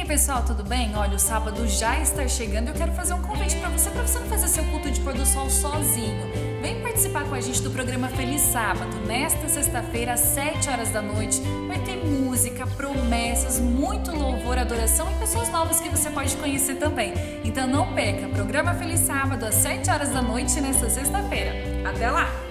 pessoal, tudo bem? Olha, o sábado já está chegando e eu quero fazer um convite para você não fazer seu culto de pôr do sol sozinho. Vem participar com a gente do programa Feliz Sábado. Nesta sexta-feira, às 7 horas da noite, vai ter música, promessas, muito louvor, adoração e pessoas novas que você pode conhecer também. Então não perca, programa Feliz Sábado, às 7 horas da noite, nesta sexta-feira. Até lá!